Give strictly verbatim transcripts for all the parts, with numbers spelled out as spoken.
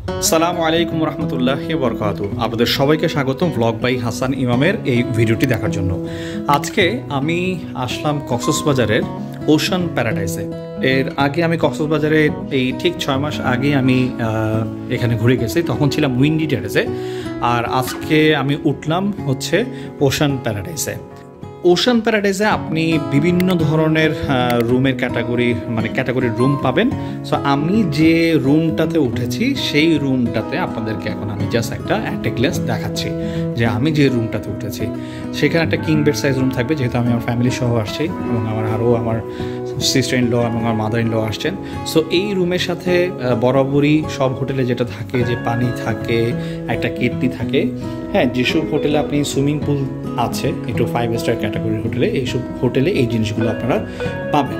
আসসালামু আলাইকুম রহমতুল্লাহি বরকাতু। আপনাদের সবাইকে স্বাগতম ব্লগ বাই হাসান ইমামের এই ভিডিওটি দেখার জন্য। আজকে আমি আসলাম কক্সবাজারের ওশান প্যারাডাইসে। এর আগে আমি কক্সবাজারে এই ঠিক ছয় মাস আগে আমি এখানে ঘুরে গেছি, তখন ছিলাম উইন্ডি টেরেসে। আর আজকে আমি উঠলাম হচ্ছে ওশান প্যারাডাইসে। ওশান প্যারাডাইসে আপনি বিভিন্ন ধরনের রুমের ক্যাটাগরি মানে ক্যাটাগরির রুম পাবেন। সো আমি যে রুমটাতে উঠেছি সেই রুমটাতে আপনাদেরকে এখন আমি জাস্ট একটা অ্যাট এ গ্ল্যান্স দেখাচ্ছি যে আমি যে রুমটাতে উঠেছি সেখানে একটা কিং বেড সাইজ রুম থাকবে, যেহেতু আমি আমার ফ্যামিলি সহ আসছি এবং আমার আরও আমার সিস্টার ইন ল এবং আমার মাদার ইন ল আসছেন। সো এই রুমের সাথে বরাবরই সব হোটেলে যেটা থাকে যে পানি থাকে, একটা কেটলি থাকে। হ্যাঁ, যেসব হোটেলে আপনি সুইমিং পুল আছে একটু ফাইভ স্টার ক্যাটাগরির হোটেলে, এইসব হোটেলে এই জিনিসগুলো আপনারা পাবেন।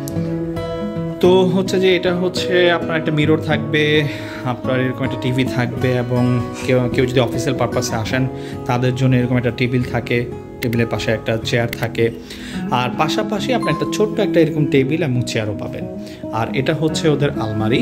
তো হচ্ছে যে এটা হচ্ছে আপনার একটা মিরর থাকবে, আপনার এরকম একটা টিভি থাকবে, এবং কেউ কেউ যদি অফিসিয়াল পারপাসে আসেন তাদের জন্য এরকম একটা টেবিল থাকে, টেবিলের পাশে একটা চেয়ার থাকে। আর পাশাপাশি আপনার একটা ছোট্ট একটা এরকম টেবিল এবং চেয়ারও পাবেন। আর এটা হচ্ছে ওদের আলমারি।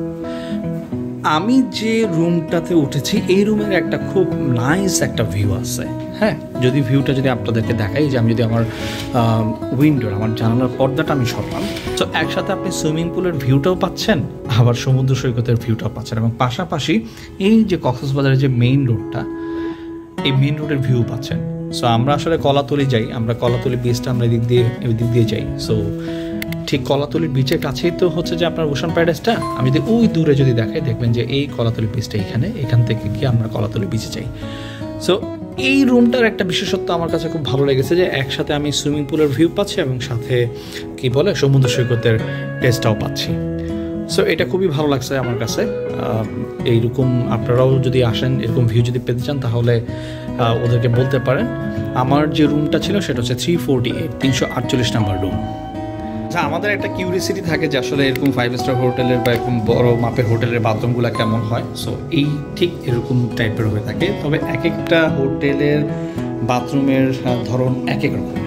আমি যে রুমটাতে উঠেছি এই রুমের একটা খুব নাইস একটা ভিউ আছে। হ্যাঁ, যদি ভিউটা যদি আপনাদেরকে দেখাই যে আমি যদি আমার উইন্ডোর আমার জানালার পর্দাটা আমি সরলাম, তো একসাথে আপনি সুইমিং পুলের ভিউটাও পাচ্ছেন, আবার সমুদ্র সৈকতের ভিউটাও পাচ্ছেন, এবং পাশাপাশি এই যে কক্সবাজারের যে মেইন রোডটা, এই মেইন রোডের ভিউ পাচ্ছেন। সো আমরা আসলে কলাতলি যাই, আমরা কলাতলি বিচটা আমরা এদিক দিয়ে এদিক দিয়ে যাই। সো ঠিক কলাতলির বিচের কাছেই তো হচ্ছে যে আপনার ওশান প্যারাডাইসটা। আমি যদি ওই দূরে যদি দেখাই দেখবেন যে এই কলাতলি বিচটা এখানে, এখান থেকে গিয়ে আমরা কলাতলি বিচে যাই। সো এই রুমটার একটা বিশেষত্ব আমার কাছে খুব ভালো লেগেছে যে একসাথে আমি সুইমিং পুলের ভিউ পাচ্ছি এবং সাথে কি বলে সমুদ্র সৈকতের টেস্টটাও পাচ্ছি। সো এটা খুবই ভালো লাগছে আমার কাছে। এইরকম আপনারাও যদি আসেন, এরকম ভিউ যদি পেতে চান তাহলে ওদেরকে বলতে পারেন। আমার যে রুমটা ছিল সেটা হচ্ছে থ্রি ফোরটি এইট তিনশো আটচল্লিশ নাম্বার রুম। আচ্ছা, আমাদের একটা কিউরিয়াসিটি থাকে যে আসলে এরকম ফাইভ স্টার হোটেলের বা এরকম বড় মাপের হোটেলের বাথরুমগুলো কেমন হয়। সো এই ঠিক এরকম টাইপের হয়ে থাকে, তবে এক একটা হোটেলের বাথরুমের ধরন এক এক রকম।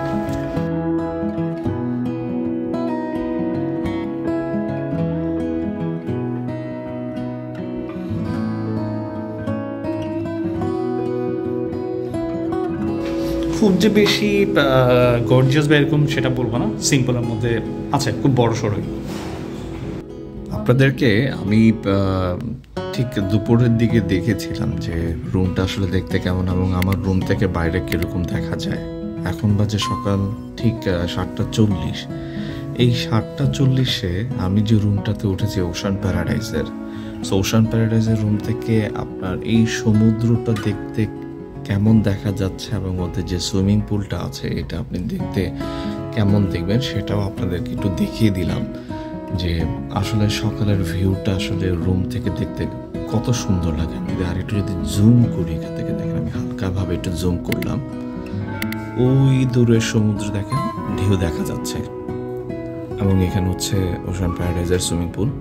খুব যে বেশি গর্জিয়াস বা এরকম সেটা বলবো না, সিম্পলের মধ্যে আছে, খুব বড় সড়ই। আপনাদেরকে আমি ঠিক দুপুরের দিকে দেখেছিলাম যে রুমটা আসলে দেখতে কেমন এবং আমার রুম থেকে বাইরে কীরকম দেখা যায়। এখন বাজে সকাল ঠিক সাতটা চল্লিশ। এই সাতটা চল্লিশে আমি যে রুমটাতে উঠেছি ওশান প্যারাডাইসের, সো ওশান প্যারাডাইসের রুম থেকে আপনার এই সমুদ্রটা দেখতে কেমন দেখা যাচ্ছে এবং ওদের যে সুইমিং পুলটা আছে এটা আপনি দেখতে কেমন দেখবেন সেটাও আপনাদেরকে একটু দেখিয়ে দিলাম যে আসলে সকালের ভিউটা আসলে রুম থেকে দেখতে কত সুন্দর লাগে। আমি আর একটু যদি জুম করি এখান থেকে দেখেন, আমি হালকাভাবে একটু জুম করলাম, ওই দূরের সমুদ্র দেখেন, ঢেউ দেখা যাচ্ছে, এবং এখানে হচ্ছে ওশান প্যারাডাইসের সুইমিং পুল।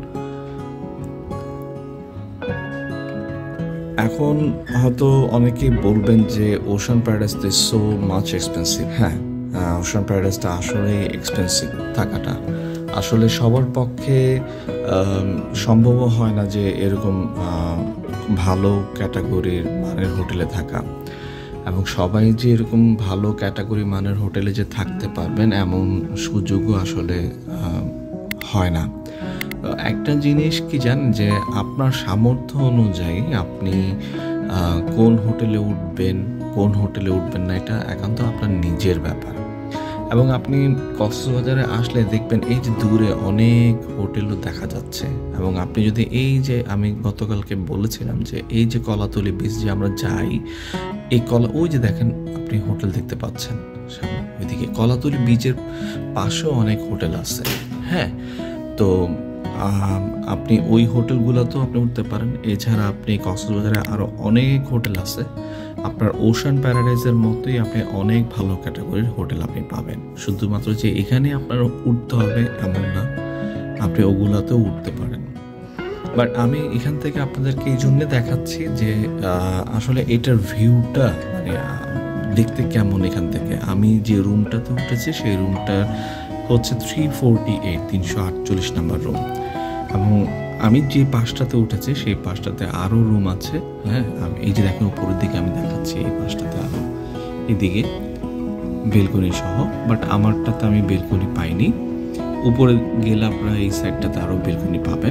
এখন হয়তো অনেকেই বলবেন যে ওশান প্যারাডাইসটা ইজ সো মাচ এক্সপেন্সিভ। হ্যাঁ, ওশান প্যারাডাইসটা আসলে এক্সপেন্সিভ থাকাটা আসলে সবার পক্ষে সম্ভব হয় না যে এরকম ভালো ক্যাটাগরির মানের হোটেলে থাকা, এবং সবাই যে এরকম ভালো ক্যাটাগরি মানের হোটেলে যে থাকতে পারবেন এমন সুযোগও আসলে হয় না। একটা জিনিস কি জানেন যে আপনার সামর্থ্য অনুযায়ী আপনি কোন হোটেলে উঠবেন কোন হোটেলে উঠবেন না এটা একান্ত আপনার নিজের ব্যাপার। এবং আপনি কক্সবাজারে আসলে দেখবেন এই যে দূরে অনেক হোটেলও দেখা যাচ্ছে, এবং আপনি যদি এই যে আমি গতকালকে বলেছিলাম যে এই যে কলাতলি বিচ যে আমরা যাই, এই কলা ওই যে দেখেন আপনি হোটেল দেখতে পাচ্ছেন ওইদিকে কলাতলি বিচের পাশেও অনেক হোটেল আছে। হ্যাঁ, তো আপনি ওই হোটেলগুলোতেও আপনি উঠতে পারেন। এছাড়া আপনি কক্সবাজারে আরও অনেক হোটেল আছে, আপনার ওশান প্যারাডাইসের মতোই আপনি অনেক ভালো ক্যাটাগরির হোটেল আপনি পাবেন। শুধুমাত্র যে এখানে আপনার উঠতে হবে এমন না, আপনি ওগুলাতেও উঠতে পারেন। বাট আমি এখান থেকে আপনাদেরকে এই জন্যে দেখাচ্ছি যে আসলে এটার ভিউটা মানে দেখতে কেমন। এখান থেকে আমি যে রুমটাতে উঠেছি সেই রুমটা হচ্ছে থ্রি ফোরটি এইট তিনশো আটচল্লিশ নাম্বার রুম, এবং আমি যে পাশটাতে উঠেছি সেই পাশটাতে আরও রুম আছে। হ্যাঁ, আমি এই যে দেখেন উপরের দিকে আমি দেখাচ্ছি, এই পাশটাতে আরও এদিকে বেলকনি সহ, বাট আমারটাতে আমি বেলকনি পাইনি। উপরে গেলে আপনারা এই সাইডটাতে আরও বেলকনি পাবেন।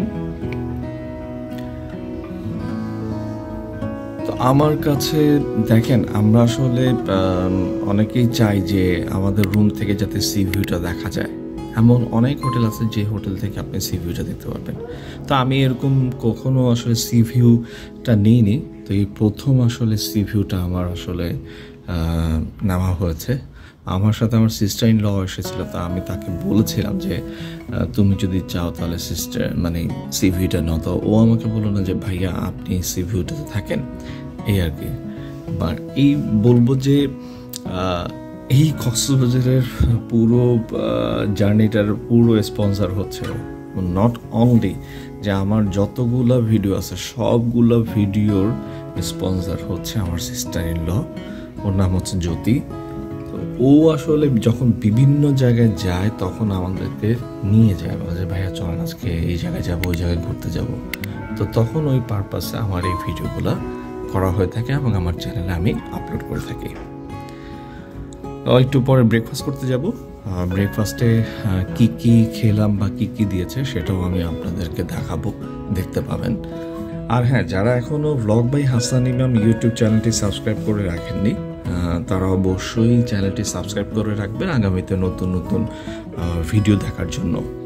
তো আমার কাছে দেখেন, আমরা আসলে অনেকেই চাই যে আমাদের রুম থেকে যাতে সি ভিউটা দেখা যায়। এমন অনেক হোটেল আছে যে হোটেল থেকে আপনি সি ভিউটা দেখতে পারবেন। তো আমি এরকম কখনো আসলে সি ভিউটা নিইনি। তো এই প্রথম আসলে সি ভিউটা আমার আসলে নেওয়া হয়েছে। আমার সাথে আমার সিস্টার ইন ল এসেছিলো, তো আমি তাকে বলেছিলাম যে তুমি যদি চাও তাহলে সিস্টার মানে সি ভিউটা নাও। তো ও আমাকে বললো না যে ভাইয়া আপনি সি ভিউটাতে থাকেন, এই আর কি। বা এই বলবো যে এই কক্সবাজারের পুরো জার্নিটার পুরো স্পন্সর হচ্ছে নট অনলি যে আমার যতগুলো ভিডিও আছে সবগুলো ভিডিওর স্পন্সর হচ্ছে আমার সিস্টার ইন ল। ওর নাম হচ্ছে জ্যোতি। তো ও আসলে যখন বিভিন্ন জায়গায় যায় তখন আমাদেরকে নিয়ে যায়, বলে যে ভাইয়া চলেন আজকে এই জায়গায় যাবো, ওই জায়গায় ঘুরতে যাব। তো তখন ওই পারপাসে আমার এই ভিডিওগুলো করা হয়ে থাকে এবং আমার চ্যানেলে আমি আপলোড করে থাকি। একটু পরে ব্রেকফাস্ট করতে যাব। ব্রেকফাস্টে কি কি খেলাম বা কি কি দিয়েছে সেটাও আমি আপনাদেরকে দেখাবো, দেখতে পাবেন। আর হ্যাঁ, যারা এখনও blog by Hasan Imam YouTube চ্যানেলটি সাবস্ক্রাইব করে রাখেননি তারা অবশ্যই চ্যানেলটি সাবস্ক্রাইব করে রাখবেন আগামীতে নতুন নতুন ভিডিও দেখার জন্য।